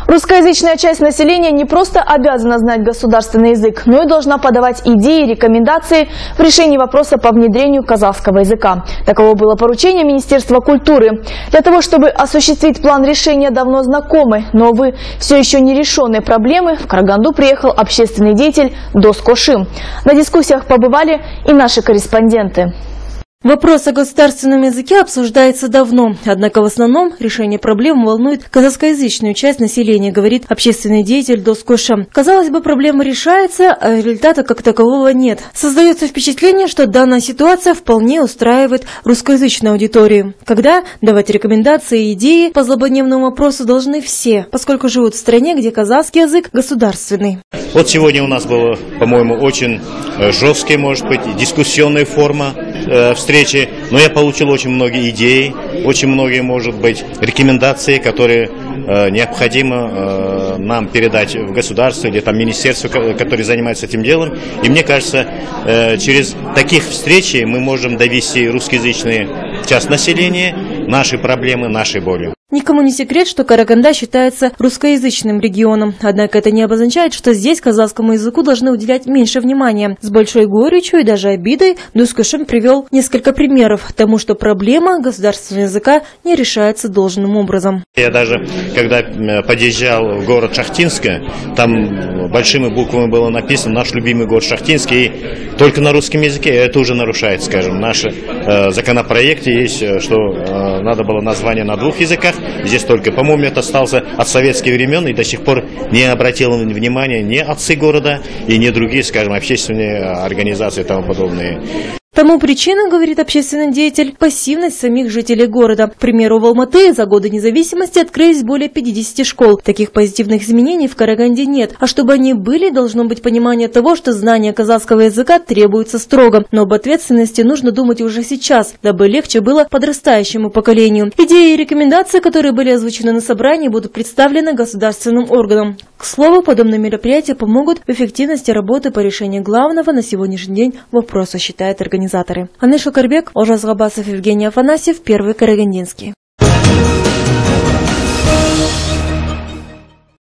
Русскоязычная часть населения не просто обязана знать государственный язык, но и должна подавать идеи и рекомендации в решении вопроса по внедрению казахского языка. Таково было поручение Министерства культуры. Для того, чтобы осуществить план решения давно знакомой, но, увы, все еще нерешенной проблемы, в Караганду приехал общественный деятель Дос Кошим. На дискуссиях побывали и наши корреспонденты. Вопрос о государственном языке обсуждается давно, однако в основном решение проблем волнует казахскоязычную часть населения, говорит общественный деятель Дос Кошим. Казалось бы, проблема решается, а результата как такового нет. Создается впечатление, что данная ситуация вполне устраивает русскоязычную аудиторию. Когда давать рекомендации и идеи по злободневному вопросу должны все, поскольку живут в стране, где казахский язык государственный. Вот сегодня у нас была, по-моему, очень жесткая, может быть, дискуссионная форма встречи, но я получил очень многие идеи, очень многие, может быть, рекомендации, которые необходимо нам передать в государство или там министерство, которое занимается этим делом. И мне кажется, через таких встреч мы можем довести русскоязычную часть населения, наши проблемы, наши боли. Никому не секрет, что Караганда считается русскоязычным регионом. Однако это не обозначает, что здесь казахскому языку должны уделять меньше внимания. С большой горечью и даже обидой Дос Кошим привел несколько примеров тому, что проблема государственного языка не решается должным образом. Я даже, когда подъезжал в город Шахтинск, там большими буквами было написано «Наш любимый город Шахтинск», и только на русском языке это уже нарушает, скажем. В нашем законопроекте есть, что надо было название на двух языках. Здесь только, по-моему, это остался от советских времен, и до сих пор не обратил внимания ни отцы города и ни другие, скажем, общественные организации и тому подобные. Тому причина, говорит общественный деятель, пассивность самих жителей города. К примеру, в Алматы за годы независимости открылись более 50 школ. Таких позитивных изменений в Караганде нет. А чтобы они были, должно быть понимание того, что знание казахского языка требуется строго. Но об ответственности нужно думать уже сейчас, дабы легче было подрастающему поколению. Идеи и рекомендации, которые были озвучены на собрании, будут представлены государственным органам. К слову, подобные мероприятия помогут в эффективности работы по решению главного на сегодняшний день вопроса, считает организаторы. Анна Шукарбек, Ожас Габасов, Евгений Афанасьев, Первый Карагандинский.